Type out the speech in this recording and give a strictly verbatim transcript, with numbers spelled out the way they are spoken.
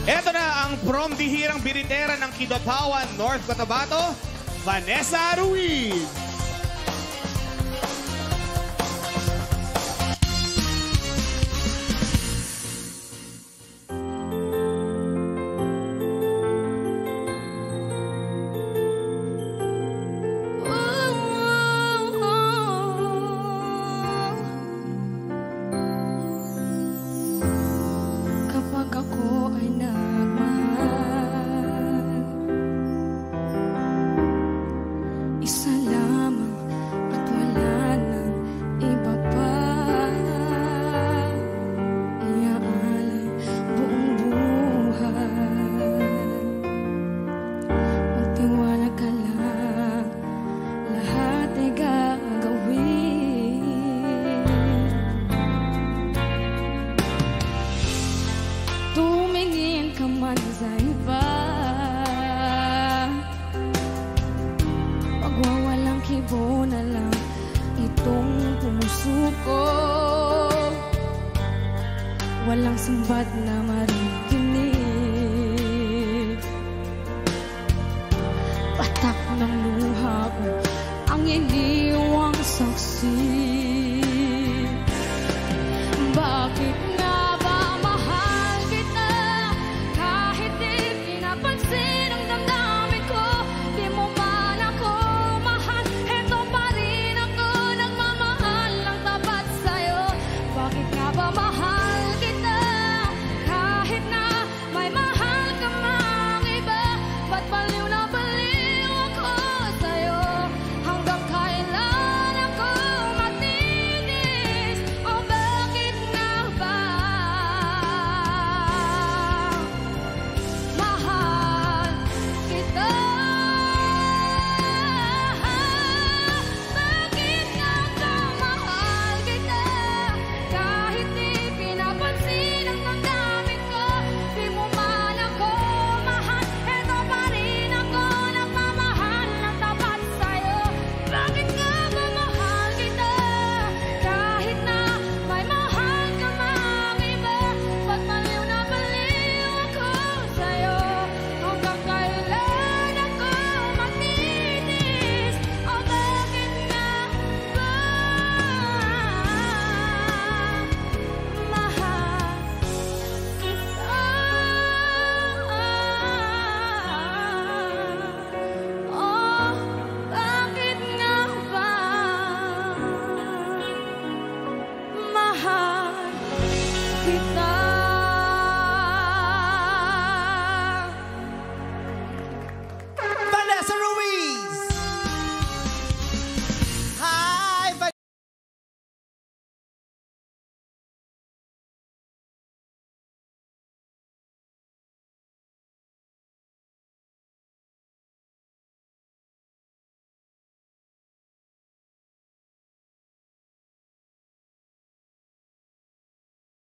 Eto na ang from bihirang biritera ng Kidapawan, North Cotabato, Vanessa Ruiz. Pagwawalang kibo na lang itong puso ko. Walang sumbat na marikinig. Patak ng luha ko ang iniwang saksi. Bakit nga ba mahal kita kahit di pinapansin ang damdamin ko? Di mo man ako mahal, eto pa rin ako nagmamahal ng tapat sa'yo. Bakit nga ba mahal kita kahit na may mahal ka mang iba? Ba't baliw na baliw ako sa'yo? Hanggang kailan ako matitis? O bakit nga ba mahal kita? Bakit nga ba mahal kita kahit di pinapansin ang damdamin ko? Di mo man ako mahal, eto pa rin ako nagmamahal ng tapat sa'yo. Bakit nga ba mahal kita kahit na may mahal ka mang iba? Ba't baliw na baliw ako sa'yo? Hanggang kailan ako matitis? O bakit nga ba mahal kita? Oh, bakit nga ba mahal kita?